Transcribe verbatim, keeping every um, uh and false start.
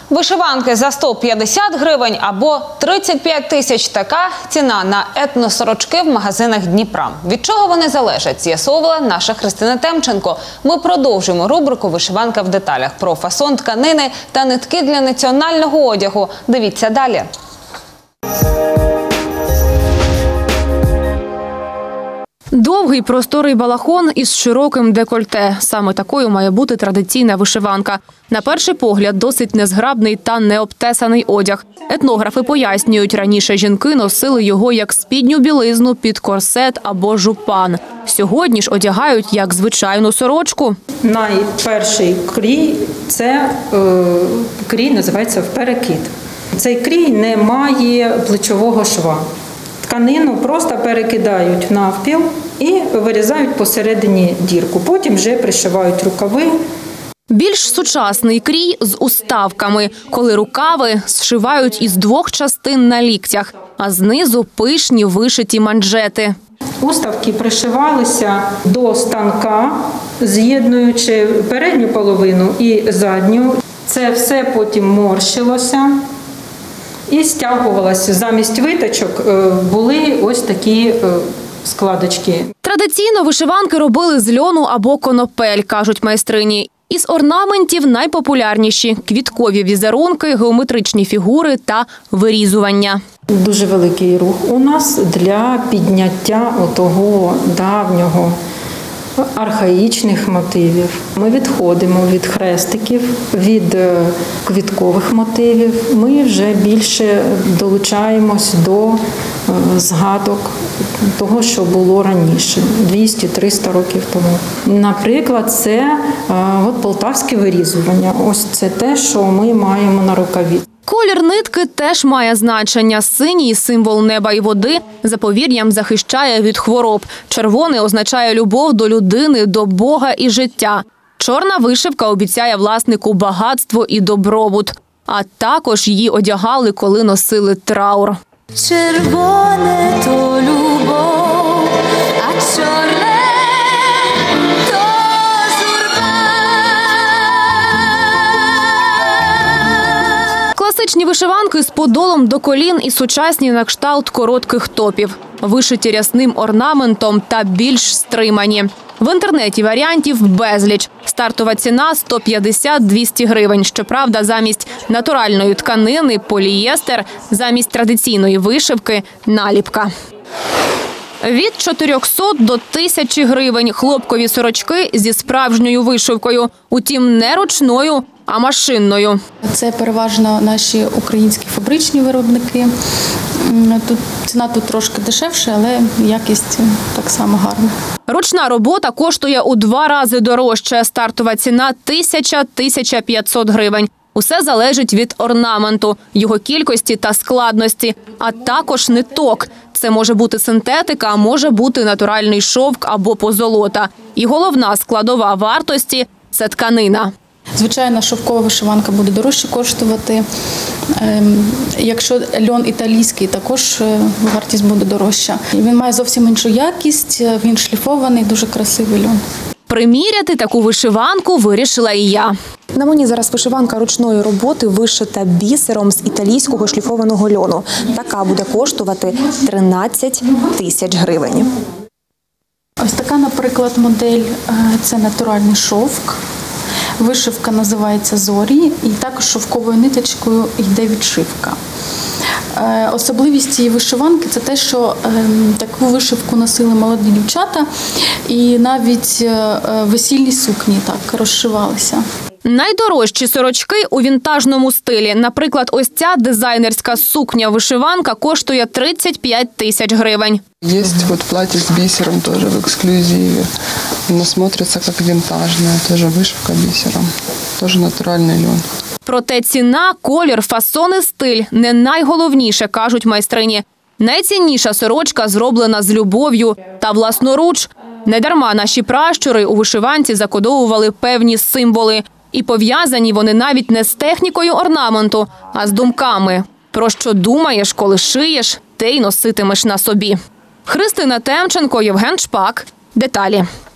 Вишиванки за сто п'ятдесят гривень або тридцять п'ять тисяч – така ціна на етносорочки в магазинах Дніпра. Від чого вони залежать, з'ясовувала наша Христина Темченко. Ми продовжуємо рубрику «Вишиванка в деталях» про фасон тканини та нитки для національного одягу. Дивіться далі. Довгий просторий балахон із широким декольте. Саме такою має бути традиційна вишиванка. На перший погляд, досить незграбний та необтесаний одяг. Етнографи пояснюють, раніше жінки носили його як спідню білизну під корсет або жупан. Сьогодні ж одягають як звичайну сорочку. Найперший крій – це е, крій називається вперекид. Цей крій не має плечового шва. Тканину просто перекидають навпіл і вирізають посередині дірку. Потім вже пришивають рукави. Більш сучасний крій з уставками, коли рукави зшивають із двох частин на ліктях, а знизу пишні вишиті манжети. Уставки пришивалися до станка, з'єднуючи передню половину і задню. Це все потім морщилося і стягувалося. Замість виточок були ось такі складочки. Традиційно вишиванки робили з льону або конопель, кажуть майстрині. Із орнаментів найпопулярніші – квіткові візерунки, геометричні фігури та вирізування. Дуже великий рух у нас для підняття того давнього, архаїчних мотивів. Ми відходимо від хрестиків, від квіткових мотивів. Ми вже більше долучаємось до згадок того, що було раніше, двісті-триста років тому. Наприклад, це от полтавське вирізування. Ось це те, що ми маємо на рукаві. Колір нитки теж має значення. Синій – символ неба і води, за повір'ям захищає від хвороб. Червоний означає любов до людини, до Бога і життя. Чорна вишивка обіцяє власнику багатство і добробут. А також її одягали, коли носили траур. Червоне – то любов, а чорне – то журба. Класичні вишиванки з подолом до колін і сучасні на кшталт коротких топів. Вишиті рясним орнаментом та більш стримані. В інтернеті варіантів безліч. Стартова ціна – сто п'ятдесят - двісті гривень. Щоправда, замість натуральної тканини – полієстер, замість традиційної вишивки – наліпка. Від чотирьохсот до тисячі гривень хлопкові сорочки зі справжньою вишивкою. Утім, не ручною, а машинною. Це переважно наші українські фабричні виробники. Тут ціна тут трошки дешевша, але якість так само гарна. Ручна робота коштує у два рази дорожче. Стартова ціна – тисяча - тисяча п'ятсот гривень. Усе залежить від орнаменту, його кількості та складності, а також ниток. Це може бути синтетика, а може бути натуральний шовк або позолота. І головна складова вартості – це тканина. Звичайно, шовкова вишиванка буде дорожче коштувати. Якщо льон італійський, також вартість буде дорожча. Він має зовсім іншу якість, він шліфований, дуже красивий льон. Приміряти таку вишиванку вирішила і я. На мені зараз вишиванка ручної роботи, вишита бісером з італійського шліфованого льону. Така буде коштувати тринадцять тисяч гривень. Ось така, наприклад, модель – це натуральний шовк. Вишивка називається «Зорі» і також шовковою ниточкою йде відшивка. Особливість цієї вишиванки – це те, що таку вишивку носили молоді дівчата і навіть весільні сукні так розшивалися. Найдорожчі сорочки у вінтажному стилі. Наприклад, ось ця дизайнерська сукня-вишиванка коштує тридцять п'ять тисяч гривень. Є вот плаття з бісером теж в ексклюзиві. Воно смотриться як вінтажне, теж вишивка бісером, теж натуральний льон. Проте ціна, колір, фасон і стиль – не найголовніше, кажуть майстрині. Найцінніша сорочка зроблена з любов'ю та власноруч. Недарма наші пращури у вишиванці закодовували певні символи. І пов'язані вони навіть не з технікою орнаменту, а з думками. Про що думаєш, коли шиєш, те й носитимеш на собі. Христина Темченко, Євген Шпак. Деталі.